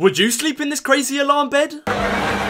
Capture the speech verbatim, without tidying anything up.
Would you sleep in this crazy alarm bed?